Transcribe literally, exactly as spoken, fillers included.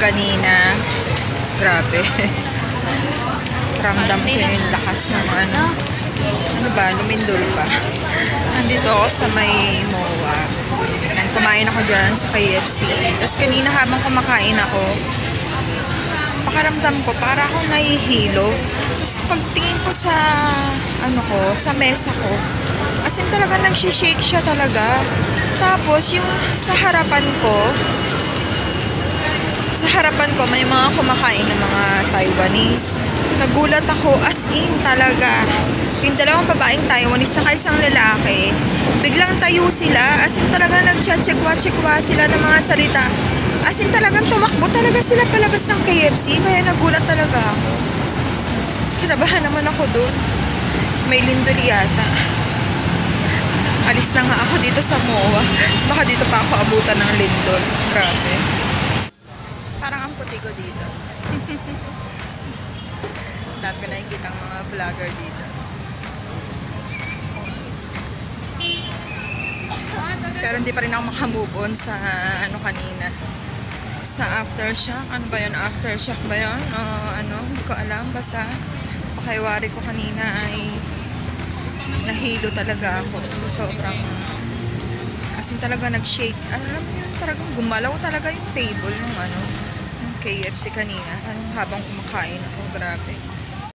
kanina. Grabe. Ramdam ko yung lakas ng ano. Ano ba? Lumindol pa. Nandito ako sa may M O A. And kumain ako dyan sa K F C. Tapos kanina habang kumakain ako, pakaramdam ko, para akong nahihilo. Tapos pagtingin ko sa, ano ko, sa mesa ko, as in talaga nagsishake siya talaga. Tapos yung sa harapan ko, sa harapan ko may mga kumakain ng mga Taiwanese. Nagulat ako, as in talaga. Yung dalawang babaeng Taiwanese tsaka isang lalaki, biglang tayo sila, as in talaga nagcha-chekwa-chekwa sila ng mga salita. As in talagang tumakbo talaga sila palabas ng K F C, kaya nagulat talaga ako. Kinabahan naman ako doon. May lindol yata. Alis na nga ako dito sa M O A. Baka dito pa ako abutan ng lindol. Grabe. Parang ang puti ko dito. Dami ko nakikita ang mga vlogger dito. Pero hindi pa rin ako makamove on sa ano kanina. Sa aftershock. Ano ba yun? Aftershock ba yun? O ano? Hindi ko alam. Basta pakiwari ko kanina ay nahilo talaga ako. So sobrang as in talaga nag-shake. Alam mo yun, talagang gumalaw talaga yung table ng ano, ng K F C kanina habang kumakain ako. Grabe.